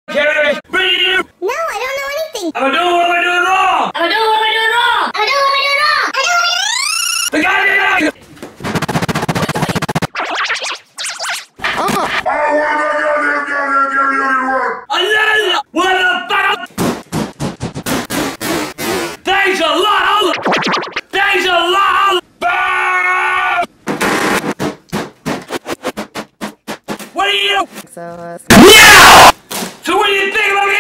Carrie, No, I don't know anything. I'm doing what am I doing wrong? I'm doing what am I doing wrong? I'm doing what am I doing wrong? I'm doing what am I doing wrong? The guy did it! What the fuck? Thanks a lot! Thanks a lot! What are you? So, Yeah! So what do you think about